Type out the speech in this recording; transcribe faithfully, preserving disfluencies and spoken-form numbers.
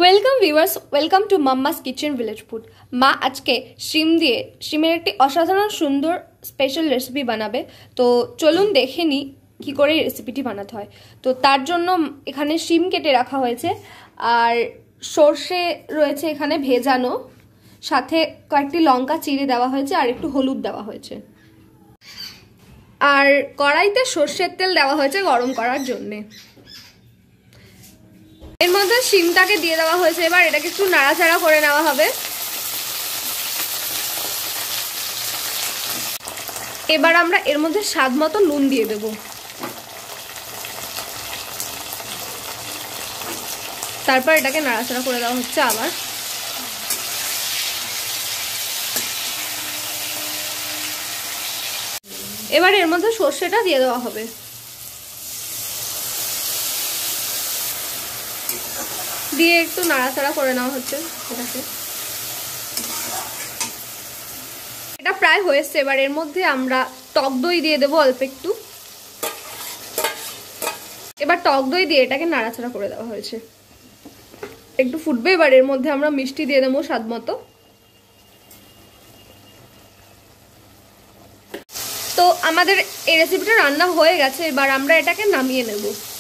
Welcome viewers, welcome to mamma's kitchen village food. মা আজকে শিম দিয়ে শিমের একটি অসাধারণ সুন্দর স্পেশাল রেসিপি বানাবে। তো চলুন দেখে নিই কী করে এই রেসিপিটি বানাতে হয়। তো তার জন্য এখানে শিম কেটে রাখা হয়েছে, আর সর্ষে রয়েছে এখানে ভেজানো, সাথে কয়েকটি লঙ্কা চিড়ে দেওয়া হয়েছে আর একটু হলুদ দেওয়া হয়েছে। আর কড়াইতে সর্ষের তেল দেওয়া হয়েছে গরম করার জন্যে। এর মধ্যে শিমটাকে দিয়ে দেওয়া হয়েছে। এবার এটাকে একটু নাড়াচাড়া করে নেওয়া হবে। এবার আমরা এর মধ্যে স্বাদ মতো নুন দিয়ে দেব। তারপর এটাকে নাড়াচাড়া করে দেওয়া হচ্ছে আবার। এবার এর মধ্যে সর্ষেটা দিয়ে দেওয়া হবে। দিয়ে একটু নাড়াচাড়া করে নেওয়া হচ্ছে এটাকে। এটা প্রায় হয়েছে। এবার এর মধ্যে আমরা টক দই দিয়ে দেবো অল্প একটু। এবার টক দই দিয়ে এটাকে নাড়াচাড়া করে দেওয়া হয়েছে। একটু ফুটবে। এবার এর মধ্যে আমরা মিষ্টি দিয়ে দেবো স্বাদ মতো। তো আমাদের এই রেসিপিটা রান্না হয়ে গেছে। এবার আমরা এটাকে নামিয়ে নেব।